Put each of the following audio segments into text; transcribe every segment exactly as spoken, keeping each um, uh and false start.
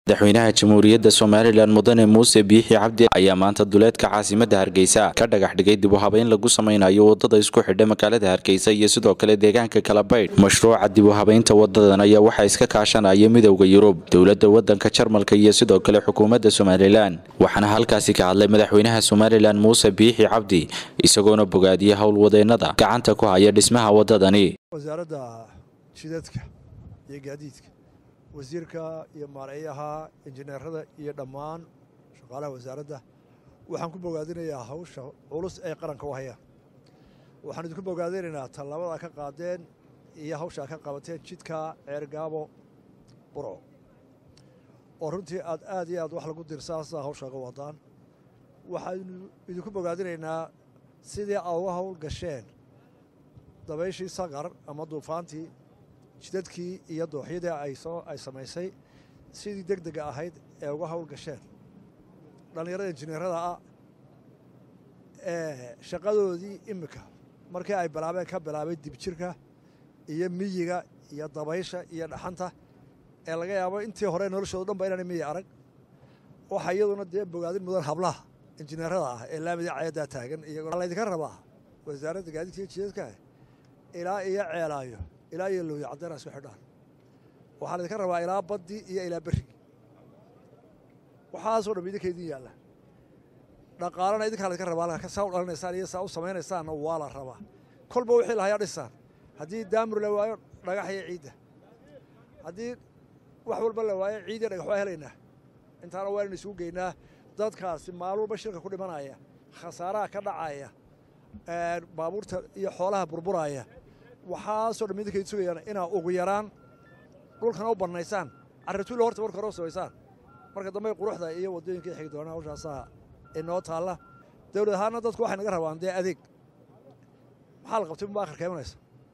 madaxweynaha jamhuuriyadda Soomaaliland Mudane Muuse Biixi Cabdi ayaa maanta duleedka caasimadda Hargeysa ka dhagax dhigay dib u habeyn lagu sameynayo wadada isku xidha magaalada Hargeysa iyo sidoo kale deegaanka Kalabayd. Mashruuca dib u habeynta wadadan ayaa waxa iska kaashanaya Midowga Yurub, dowladda wadanka Jarmalka iyo sidoo kale xukuumadda Soomaaliland. Waxaana halkaasi ka hadlay madaxweynaha Soomaaliland Muuse Biixi Cabdi isagoona bogaadiyay howlwadeennada gacanta ku haya dhismaha wadadani. wasaaradda shidadka iyo gaadiidka wasiirka iyo maareeyaha injineerada iyo dhammaan shaqaalaha wasaaradda waxaan ku bogaadinayaa hawsha culus ee qaranka u haya. waxaan idinku bogaadinaynaa tallaabada ka qaadeen iyo hawsha ka qabateen jidka ceergaabo burco oo runtii aad aad iyo aad wax lagu dirsaasa hawsha ka wadaan. waxaan idinku bogaadinaynaa sidii aad uga hawl gasheen dabayshii saqar ama duufaantii jidadkii iyo dooxyadii ay soo ay samaysay sidii degdega ahayd ee uga hawl gasheen dhallinyarada injineerada ah ee shaqadoodii imika markii ay bilaabeen ka bilaabay dibjirka iyo miyiga iyo dabaysha iyo dhaxanta ee laga yaabo intii hore noloshooda dhan ba inaan miyi arag waxa iyaduna dee bogaadin mudan hablaha injineerada ah ee laamida cayada taagan iyagoo laydinka rabaa wasaaradda gaadiidka iyo jidadka ilaa iyo ceelaayo ilaa iyo looyo caddeena isku xidhaan waxaa laydinka rabaa ilaa baddi iyo ilaa berri waxaasoo dham idinkaydin yaalla dhaqaalana idinkaa laydinka rabaa ka saa u dhalinaysaan iyo saa u samaynaysaanna waa la rabaa kolba wixii lahayaa dhisaan haddii daamur la waayo dhagax iyo ciidda haddii wax walba la waayo ciid iyo dhagax waa helaynaa intaana waa inaynu isugu geynaa dadkaasi maalin walba shirka ku dhimanaya khasaaraha ka dhacaya baabuurta iyo xoolaha burburaya waxaasoo dham idinkayd sugayaan inaa ugu yaraan dhulkana u bannaysaan carratuulla horta marka hore u samaysaan marka dambe quruxda iyo waddooyinkai xigi doonaa hawshaasaa inoo taalla dawlad ahaanna dadku waxay naga rabaan dee adeeg maxaa la qabtay unba akhirka imanaysa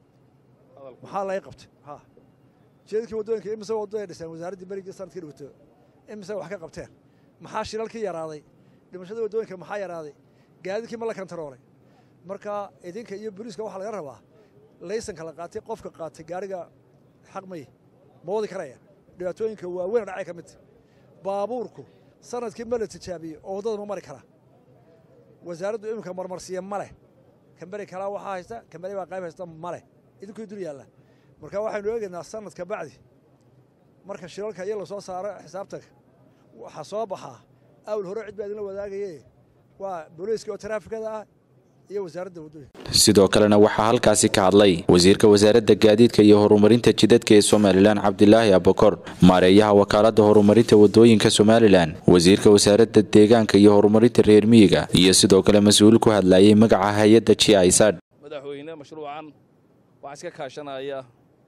maxaa laga qabtay ha jeedadkii waddooyinka imise waddo ay dhiseen wasaaraddii berigii sanadkii dhigto imise wax ka qabteen maxaa shilalkii yaraaday dhimashadii waddooyinka maxaa yaraaday gaadiidkii ma la kantaroolay marka idinka iyo booliiska waxaa laga rabaa laysanka la qaatay qofka qaatay gaariga xaq may ma wadi karaya dhibaatooyinka waaweyn dhacay ka mid baabuurku sanadkii ma la tijaabiyey oo waddada ma mari kara wasaaraddu iminka marmarsiiya ma leh kamberi kalaa waxaa haysta kamberi baa qayb haysta ma leh idinkuu dul yaalla marka waxaynu eegaynaa sanadka bacdi marka shilalka iyo la soo saaro xisaabtanka waxaa soo baxaa awl hore cid baa idinla wadaagaye waa booliiska oo taraafikada ah iyo wasaaradda waddooyinka. sidoo kalena waxaa halkaasi ka hadlay wasiirka wasaaradda gaadiidka iyo horumarinta jidadka ee Soomaaliland Cabdilaahi Abakor, maareeyaha wakaaladda horumarinta waddooyinka Soomaaliland, wasiirka wasaaradda deegaanka iyo horumarinta reer miyiga iyo sidoo kale mas'uul ku hadlayay magaca hay'adda G I S A D. madaxweyne mashruucan waxa iska kaashanaya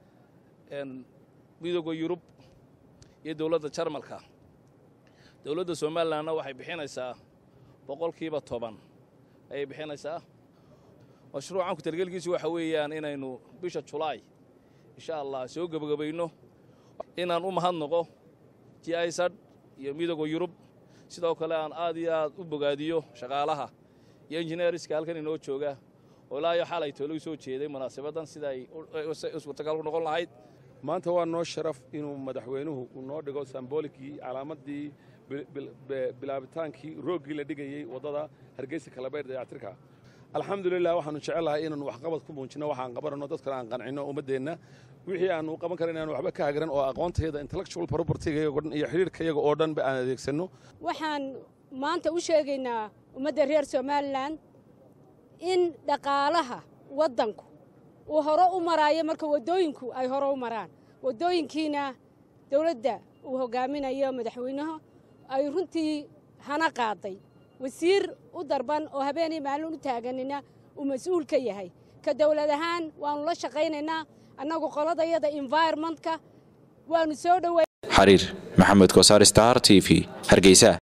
in Midowga Yurub iyo dowladda Jarmalka. dowladda Soomaaliland waxay bixinaysaa boqolkiiba toban ay bixinaysaa. mashruucan ku talgalkiisu waxa weeyaan inaynu bisha July insha Allah soo gabagabayno inaan u mahadnaqo G I S A D iyo Midowga Yurub sidoo kale aan aad iyo aad u bogaadiyo shaqaalaha iyo injineeriska halkan inoo jooga oo ilaa iyo xalay toolo soo jeeday munaasabadan sida ay isku tagal noqon lahayd. maanta waa noo sharaf inuu madaxweynuhu uu noo dhigo symbolikii calaamadii bilaabitaankii roogii la dhigayay wadada Hargeysa Kalabayd dayactirka. alxamdulilah waxaanu jecelahay inaanu waxqabad ku muujino waxaan qabanno dadkana aan qancino ummadeenna wixii aanu qaban karin inaanu waxba ka hagaran oo aqoonteeda intellectual property-ga iyo xiriirka iyaga oo dhan ba aan adeegsano. waxaan maanta u sheegaynaa ummadda reer Soomaaliland in dhaqaalaha waddanku uu hore u maraayo marka waddooyinku ay hore u maraan waddooyinkiina dawladda uu hogaaminayo madaxweynaha ay runtii hana qaaday wasiir u darban oo habeenay maalin u taaganina uu mas'uul ka yahay ka dawlad ahaan waanu la shaqaynaynaa annagu qoladayada environmentka waanu soo dhaweey xariir maxamed koosar Star T V Hargeysa.